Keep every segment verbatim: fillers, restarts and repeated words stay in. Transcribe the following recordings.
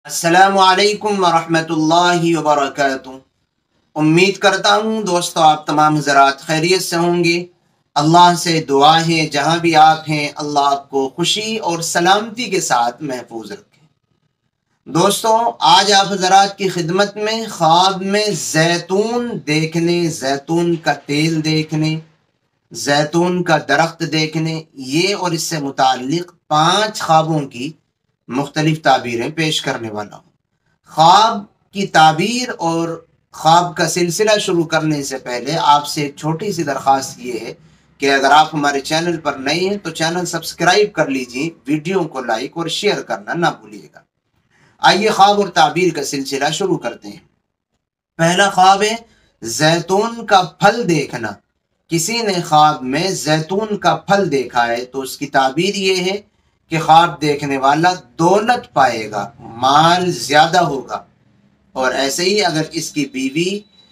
السلام علیکم ورحمۃ اللہ وبرکاتہ۔ امید کرتا ہوں دوستو آپ تمام حضرات خیریت سے ہوں گے۔ اللہ سے دعا ہے جہاں بھی آپ ہیں اللہ آپ کو خوشی اور سلامتی کے ساتھ محفوظ رکھے۔ دوستو آج آپ حضرات کی خدمت میں خواب میں زیتون دیکھنے، زیتون کا تیل دیکھنے، زیتون کا درخت دیکھنے، یہ اور اس سے متعلق پانچ خوابوں کی مختلف تعبیریں پیش کرنے والا ہوں۔ خواب کی تعبیر اور خواب کا سلسلہ شروع کرنے سے پہلے آپ سے ایک چھوٹی سی درخواست یہ ہے کہ اگر آپ ہمارے چینل پر نئے ہیں تو چینل سبسکرائب کر لیجئے، ویڈیو کو لائک اور شیئر کرنا نہ بھولیے گا۔ آئیے خواب اور تعبیر کا سلسلہ شروع کرتے ہیں۔ پہلا خواب ہے زیتون کا پھل دیکھنا۔ کسی نے خواب میں زیتون کا پھل دیکھا ہے تو اس کی تعبیر یہ ہے کہ خواب دیکھنے والا دولت پائے گا، مال زیادہ ہوگا، اور ایسے ہی اگر اس کی بیوی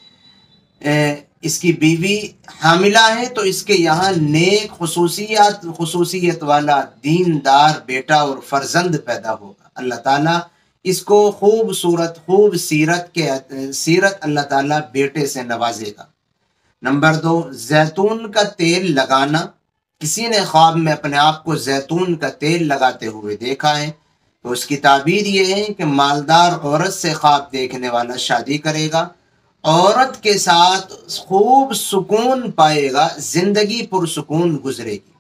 اس کی بیوی حاملہ ہے تو اس کے یہاں نیک خصوصیات خصوصیت والا دیندار بیٹا اور فرزند پیدا ہوگا۔ اللہ تعالیٰ اس کو خوبصورت خوب سیرت کے سیرت اللہ تعالیٰ بیٹے سے نوازے گا۔ نمبر دو، زیتون کا تیل لگانا۔ کسی نے خواب میں اپنے آپ کو زیتون کا تیل لگاتے ہوئے دیکھا ہے تو اس کی تعبیر یہ ہے کہ مالدار عورت سے خواب دیکھنے والا شادی کرے گا، عورت کے ساتھ خوب سکون پائے گا، زندگی پرسکون گزرے گی۔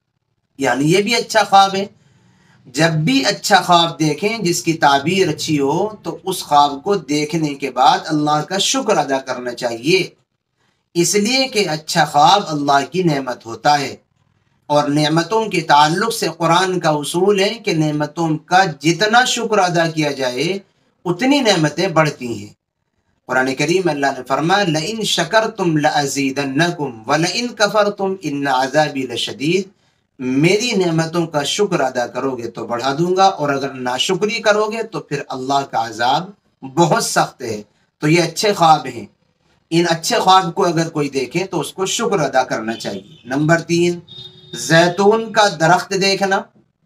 یعنی یہ بھی اچھا خواب ہے۔ جب بھی اچھا خواب دیکھیں جس کی تعبیر اچھی ہو تو اس خواب کو دیکھنے کے بعد اللہ کا شکر ادا کرنا چاہیے، اس لیے کہ اچھا خواب اللہ کی نعمت ہوتا ہے، اور نعمتوں کے تعلق سے قرآن کا اصول ہے کہ نعمتوں کا جتنا شکر ادا کیا جائے اتنی نعمتیں بڑھتی ہیں۔ قرآن کریم اللہ نے فرمایا لئن شکرتم لازیدنکم ولئن کفرتم ان عذابی لشدید، میری نعمتوں کا شکر ادا کرو گے تو بڑھا دوں گا، اور اگر ناشکری کرو گے تو پھر اللہ کا عذاب بہت سخت ہے۔ تو یہ اچھے خواب ہیں، ان اچھے خواب کو اگر کوئی دیکھے تو اس کو شکر ادا کرنا چاہیے۔ نمبر تین، زیتون کا درخت دیکھنا۔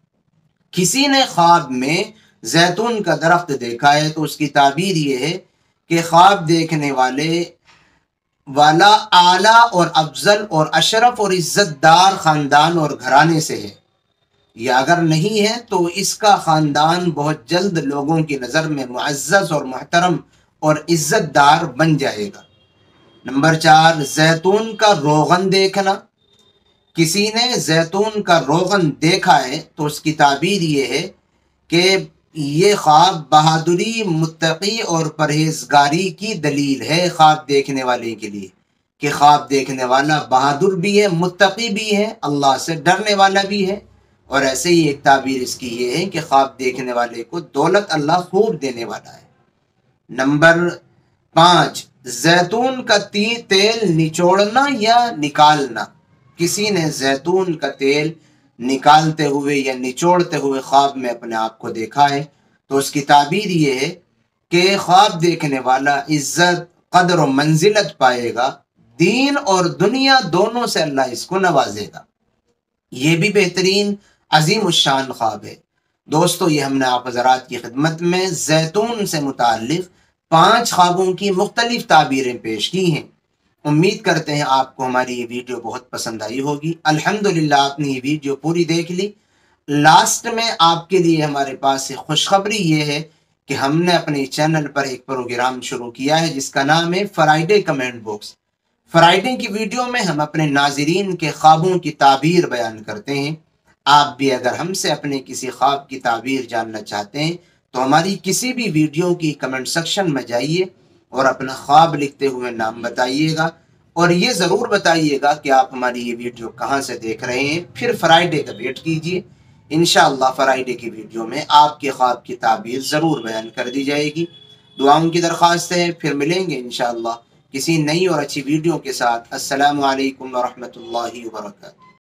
کسی نے خواب میں زیتون کا درخت دیکھا ہے تو اس کی تعبیر یہ ہے کہ خواب دیکھنے والے والا اعلیٰ اور افضل اور اشرف اور عزت دار خاندان اور گھرانے سے ہے، یا اگر نہیں ہے تو اس کا خاندان بہت جلد لوگوں کی نظر میں معزز اور محترم اور عزت دار بن جائے گا۔ نمبر چار، زیتون کا روغن دیکھنا۔ کسی نے زیتون کا روغن دیکھا ہے تو اس کی تعبیر یہ ہے کہ یہ خواب بہادری، متقی اور پرہیزگاری کی دلیل ہے خواب دیکھنے والے کے لیے، کہ خواب دیکھنے والا بہادر بھی ہے، متقی بھی ہے، اللہ سے ڈرنے والا بھی ہے، اور ایسے ہی ایک تعبیر اس کی یہ ہے کہ خواب دیکھنے والے کو دولت اللہ خوب دینے والا ہے۔ نمبر پانچ، زیتون کا تیل نچوڑنا یا نکالنا۔ کسی نے زیتون کا تیل نکالتے ہوئے یا نچوڑتے ہوئے خواب میں اپنے آپ کو دیکھا ہے تو اس کی تعبیر یہ ہے کہ خواب دیکھنے والا عزت، قدر و منزلت پائے گا، دین اور دنیا دونوں سے اللہ اس کو نوازے گا۔ یہ بھی بہترین عظیم الشان خواب ہے۔ دوستو یہ ہم نے آپ حضرات کی خدمت میں زیتون سے متعلق پانچ خوابوں کی مختلف تعبیریں پیش کی ہیں۔ امید کرتے ہیں آپ کو ہماری یہ ویڈیو بہت پسند آئی ہوگی۔ الحمدللہ آپ نے یہ ویڈیو پوری دیکھ لی۔ لاسٹ میں آپ کے لیے ہمارے پاس ایک خوشخبری یہ ہے کہ ہم نے اپنے چینل پر ایک پروگرام شروع کیا ہے جس کا نام ہے فرائیڈے کمنٹ باکس۔ فرائیڈے کی ویڈیو میں ہم اپنے ناظرین کے خوابوں کی تعبیر بیان کرتے ہیں۔ آپ بھی اگر ہم سے اپنے کسی خواب کی تعبیر جاننا چاہتے ہیں تو ہماری کسی بھی ویڈیو کی کمنٹ سیکشن میں جائیے اور اپنا خواب لکھتے ہوئے نام بتائیے گا، اور یہ ضرور بتائیے گا کہ آپ ہماری یہ ویڈیو کہاں سے دیکھ رہے ہیں۔ پھر فرائیڈے کا ویٹ کیجیے، انشاءاللہ فرائیڈے کی ویڈیو میں آپ کے خواب کی تعبیر ضرور بیان کر دی جائے گی۔ دعاؤں کی درخواست ہے، پھر ملیں گے انشاءاللہ کسی نئی اور اچھی ویڈیو کے ساتھ۔ السلام علیکم ورحمۃ اللہ وبرکاتہ۔